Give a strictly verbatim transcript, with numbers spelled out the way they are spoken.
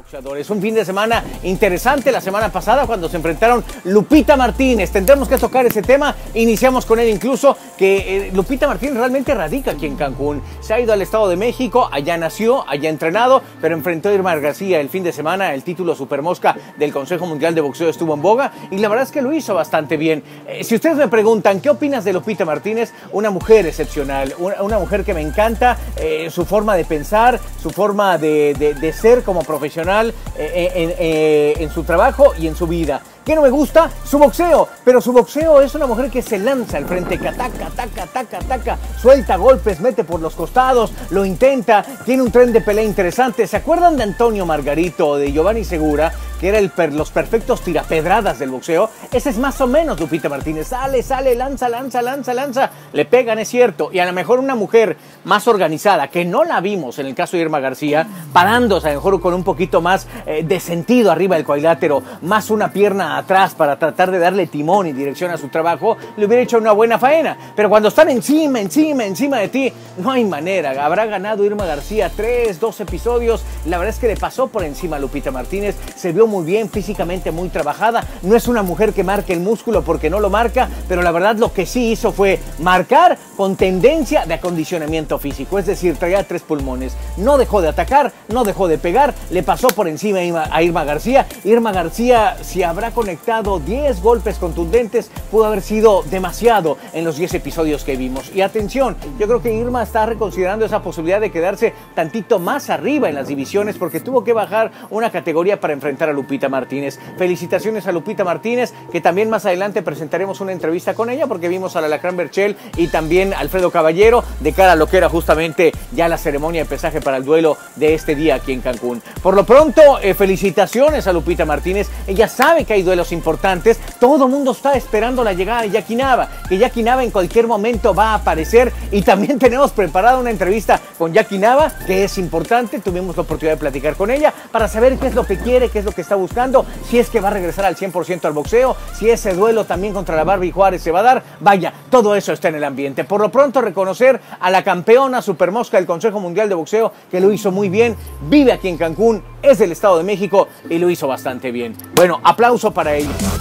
Es un fin de semana interesante la semana pasada cuando se enfrentaron Lupita Martínez. Tendremos que tocar ese tema. Iniciamos con él incluso que eh, Lupita Martínez realmente radica aquí en Cancún. Se ha ido al Estado de México, allá nació, allá entrenado, pero enfrentó a Irma García el fin de semana. El título Supermosca del Consejo Mundial de Boxeo estuvo en boga y la verdad es que lo hizo bastante bien. Eh, si ustedes me preguntan, ¿qué opinas de Lupita Martínez? Una mujer excepcional, una, una mujer que me encanta, eh, su forma de pensar, su forma de, de, de ser como profesional. Eh, en, eh, en su trabajo y en su vida. ¿Qué no me gusta? Su boxeo, pero su boxeo es una mujer que se lanza al frente, que ataca, ataca, ataca, ataca, suelta golpes, mete por los costados, lo intenta, tiene un tren de pelea interesante. ¿Se acuerdan de Antonio Margarito o de Giovanni Segura, que era el per, los perfectos tirapedradas del boxeo? Ese es más o menos Lupita Martínez, sale, sale, lanza, lanza, lanza, lanza, le pegan, es cierto, y a lo mejor una mujer más organizada, que no la vimos en el caso de Irma García, parándose a lo mejor con un poquito más eh, de sentido arriba del cuadrilátero, más una pierna atrás para tratar de darle timón y dirección a su trabajo, le hubiera hecho una buena faena. Pero cuando están encima, encima, encima de ti, no hay manera. Habrá ganado Irma García tres, dos episodios. La verdad es que le pasó por encima a Lupita Martínez. Se vio muy bien, físicamente muy trabajada. No es una mujer que marque el músculo porque no lo marca, pero la verdad lo que sí hizo fue marcar con tendencia de acondicionamiento físico. Es decir, traía tres pulmones. No dejó de atacar, no dejó de pegar, le pasó por encima a Irma, a Irma García. Irma García, si habrá conectado diez golpes contundentes, pudo haber sido demasiado en los diez episodios que vimos. Y atención, yo creo que Irma está reconsiderando esa posibilidad de quedarse tantito más arriba en las divisiones porque tuvo que bajar una categoría para enfrentar a Lupita Martínez. Felicitaciones a Lupita Martínez, que también más adelante presentaremos una entrevista con ella porque vimos a la Alacrán Berchel y también a Alfredo Caballero de cara a lo que era justamente ya la ceremonia de pesaje para el duelo de este día aquí en Cancún. Por lo pronto, eh, felicitaciones a Lupita Martínez. Ella sabe que hay duelos importantes. Todo el mundo está esperando la llegada de Jackie Nava, que Jackie Nava en cualquier momento va a aparecer, y también tenemos preparada una entrevista con Jackie Nava que es importante. Tuvimos la oportunidad de platicar con ella para saber qué es lo que quiere, qué es lo que está buscando, si es que va a regresar al cien por ciento al boxeo, si ese duelo también contra la Barbie Juárez se va a dar. Vaya, todo eso está en el ambiente. Por lo pronto, reconocer a la campeona Supermosca del Consejo Mundial de Boxeo, que lo hizo muy bien, vive aquí en Cancún, es del Estado de México y lo hizo bastante bien. Bueno, aplauso para ella.